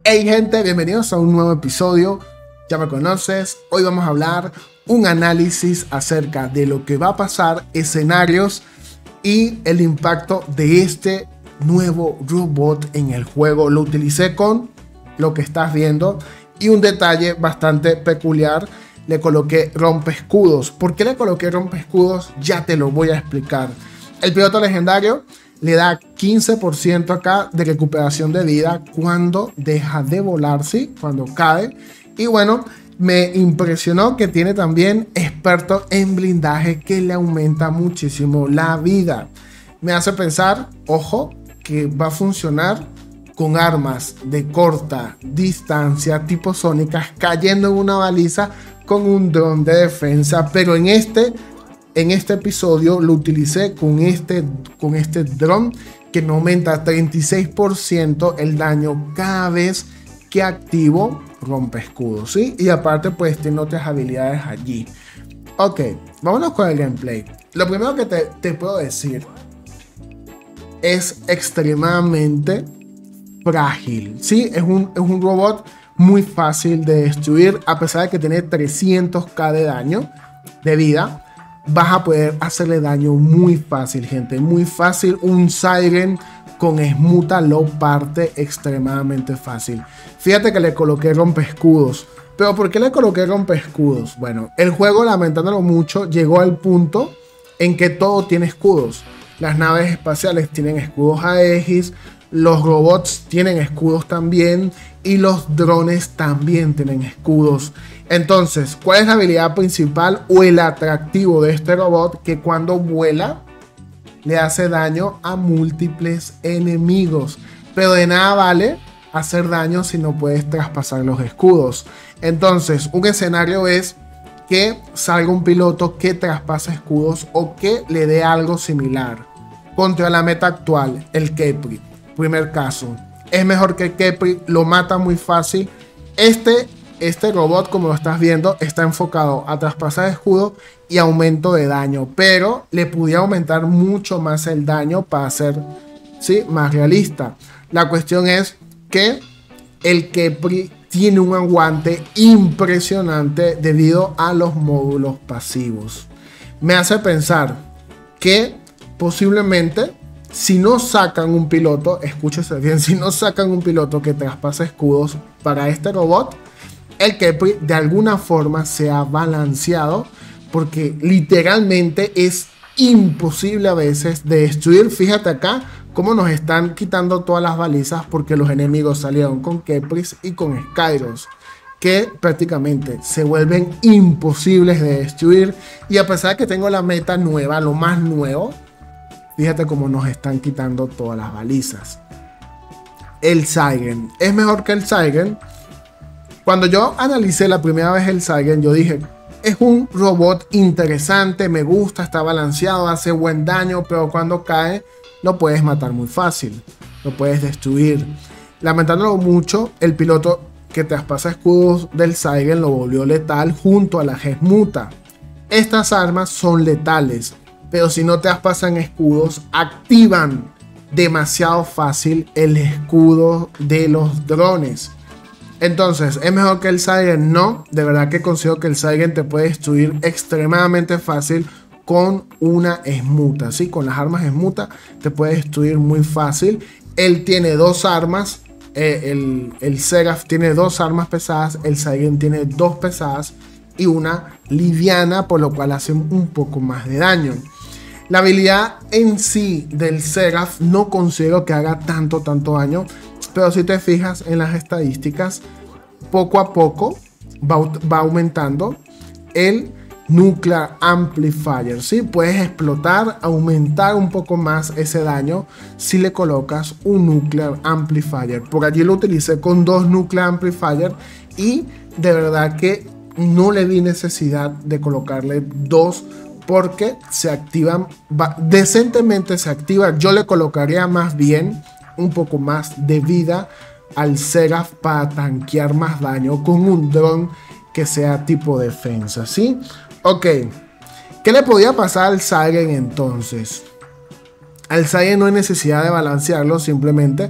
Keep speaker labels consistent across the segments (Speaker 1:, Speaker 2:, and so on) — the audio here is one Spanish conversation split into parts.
Speaker 1: Hey gente, bienvenidos a un nuevo episodio. Ya me conoces, hoy vamos a hablar un análisis acerca de lo que va a pasar, escenarios y el impacto de este nuevo robot en el juego. Lo utilicé con lo que estás viendo y un detalle bastante peculiar, le coloqué rompeescudos. ¿Por qué le coloqué rompeescudos? Ya te lo voy a explicar. El piloto legendario le da 15% acá de recuperación de vida cuando deja de volar, ¿sí? Cuando cae. Y bueno, me impresionó que tiene también experto en blindaje que le aumenta muchísimo la vida. Me hace pensar, ojo, que va a funcionar con armas de corta distancia tipo sónicas cayendo en una baliza con un dron de defensa, pero en este episodio lo utilicé con este dron que me aumenta 36% el daño cada vez que activo rompeescudos, ¿sí? Y aparte pues tiene otras habilidades allí. Ok, vámonos con el gameplay. Lo primero que te puedo decir es extremadamente frágil, ¿sí? Es un robot muy fácil de destruir. A pesar de que tiene 300k de daño de vida, vas a poder hacerle daño muy fácil, gente, muy fácil. Un Siren con Esmuta lo parte extremadamente fácil. Fíjate que le coloqué rompeescudos. ¿Pero por qué le coloqué rompeescudos? Bueno, el juego, lamentándolo mucho, llegó al punto en que todo tiene escudos. Las naves espaciales tienen escudos Aegis, los robots tienen escudos también y los drones también tienen escudos. Entonces, ¿cuál es la habilidad principal o el atractivo de este robot? Que cuando vuela le hace daño a múltiples enemigos, pero de nada vale hacer daño si no puedes traspasar los escudos. Entonces, un escenario es que salga un piloto que traspase escudos o que le dé algo similar. Contra la meta actual, el Khepri, primer caso, es mejor que Khepri, lo mata muy fácil. Este robot, como lo estás viendo, está enfocado a traspasar escudo y aumento de daño, pero le pudiera aumentar mucho más el daño para ser, ¿sí?, más realista. La cuestión es que el Khepri tiene un aguante impresionante debido a los módulos pasivos. Me hace pensar que posiblemente, si no sacan un piloto, escúchese bien, si no sacan un piloto que traspase escudos para este robot, el Khepri de alguna forma se ha balanceado, porque literalmente es imposible a veces de destruir. Fíjate acá cómo nos están quitando todas las balizas porque los enemigos salieron con Khepris y con Skyros, que prácticamente se vuelven imposibles de destruir. Y a pesar de que tengo la meta nueva, lo más nuevo, fíjate cómo nos están quitando todas las balizas. El Siren es mejor que el Siren. Cuando yo analicé la primera vez el Siren, yo dije, es un robot interesante, me gusta, está balanceado, hace buen daño, pero cuando cae lo puedes matar muy fácil, lo puedes destruir. Lamentándolo mucho, el piloto que traspasa escudos del Siren lo volvió letal junto a la Esmuta. Estas armas son letales, pero si no traspasan escudos, activan demasiado fácil el escudo de los drones. Entonces, ¿es mejor que el Siren? No, de verdad que considero que el Siren te puede destruir extremadamente fácil con una Esmuta, ¿sí? Con las armas Esmuta te puede destruir muy fácil. Él tiene dos armas, el Seraph tiene dos armas pesadas, el Siren tiene dos pesadas y una liviana, por lo cual hace un poco más de daño. La habilidad en sí del Seraph no considero que haga tanto daño, pero si te fijas en las estadísticas, poco a poco va aumentando el Nuclear Amplifier, ¿sí? Puedes explotar, aumentar un poco más ese daño si le colocas un Nuclear Amplifier. Por allí lo utilicé con dos Nuclear Amplifier y de verdad que no le vi necesidad de colocarle dos, porque se activan decentemente, se activa. Yo le colocaría más bien un poco más de vida al Seraph para tanquear más daño con un dron que sea tipo defensa, ¿sí? Ok, ¿qué le podía pasar al Siren entonces? Al Siren no hay necesidad de balancearlo, simplemente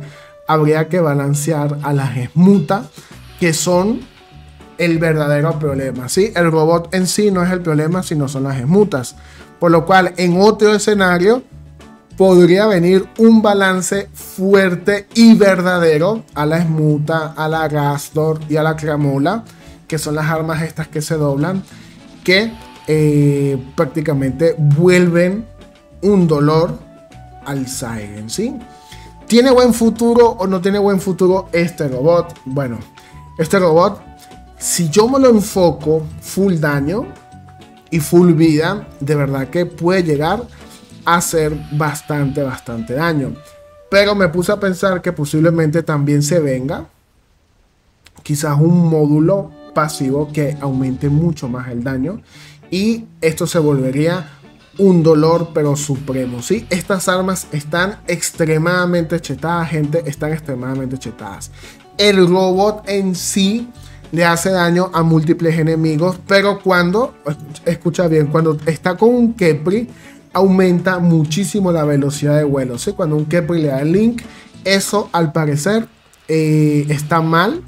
Speaker 1: habría que balancear a las esmutas, que son el verdadero problema, ¿sí? El robot en sí no es el problema, sino son las esmutas. Por lo cual, en otro escenario, podría venir un balance fuerte y verdadero a la esmuta, a la Rastor y a la Cramola, que son las armas estas que se doblan, que prácticamente vuelven un dolor al Siren, ¿sí? ¿Tiene buen futuro o no tiene buen futuro este robot? Bueno, este robot, si yo me lo enfoco full daño y full vida, de verdad que puede llegar a hacer bastante daño. Pero me puse a pensar que posiblemente también se venga quizás un módulo pasivo que aumente mucho más el daño, y esto se volvería un dolor pero supremo, ¿sí? Estas armas están extremadamente chetadas, gente, están extremadamente chetadas. El robot en sí le hace daño a múltiples enemigos, pero cuando, escucha bien, cuando está con un Khepri, aumenta muchísimo la velocidad de vuelo, ¿sí? Cuando un Khepri le da el link, eso al parecer está mal.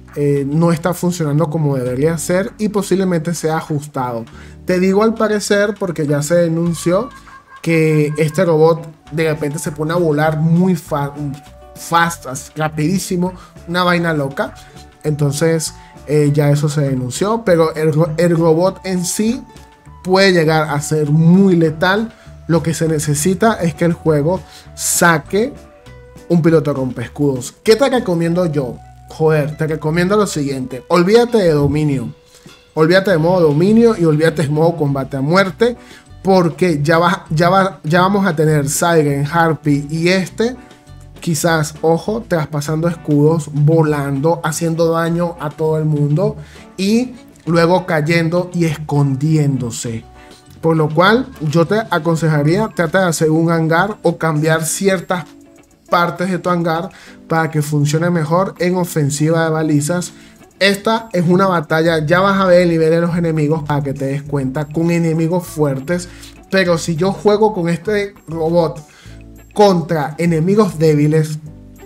Speaker 1: No está funcionando como debería ser y posiblemente sea ajustado. Te digo al parecer porque ya se denunció que este robot de repente se pone a volar muy fast, rapidísimo, una vaina loca. Entonces ya eso se denunció, pero el robot en sí puede llegar a ser muy letal. Lo que se necesita es que el juego saque un piloto rompescudos. ¿Qué te recomiendo yo? Joder, te recomiendo lo siguiente: olvídate de dominio, olvídate de modo dominio y olvídate de modo combate a muerte, porque ya vamos a tener Siren, Harpy y quizás, ojo, traspasando escudos, volando, haciendo daño a todo el mundo y luego cayendo y escondiéndose. Por lo cual yo te aconsejaría, trata de hacer un hangar o cambiar ciertas partes de tu hangar para que funcione mejor en ofensiva de balizas. Esta es una batalla, ya vas a ver el nivel de los enemigos para que te des cuenta, con enemigos fuertes. Pero si yo juego con este robot contra enemigos débiles,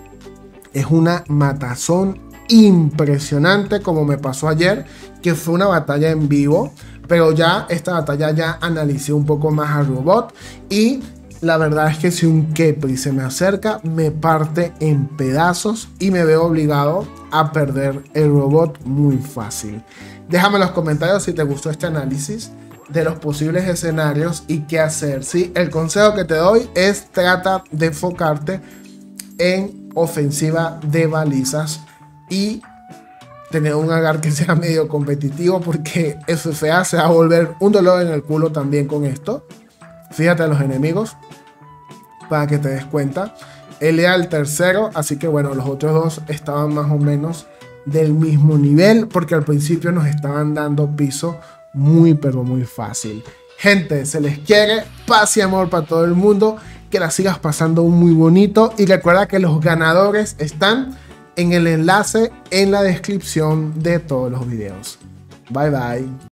Speaker 1: es una matazón impresionante, como me pasó ayer, que fue una batalla en vivo. Pero ya esta batalla ya analicé un poco más al robot y la verdad es que si un Khepri se me acerca, me parte en pedazos y me veo obligado a perder el robot muy fácil. Déjame en los comentarios si te gustó este análisis de los posibles escenarios y qué hacer, ¿sí? El consejo que te doy es trata de enfocarte en ofensiva de balizas y tener un hangar que sea medio competitivo, porque FFA se va a volver un dolor en el culo también con esto. Fíjate a los enemigos para que te des cuenta. Él era el tercero, así que bueno, los otros dos estaban más o menos del mismo nivel, porque al principio nos estaban dando piso muy pero muy fácil. Gente, se les quiere, paz y amor para todo el mundo, que la sigas pasando muy bonito y recuerda que los ganadores están en el enlace en la descripción de todos los videos. Bye bye.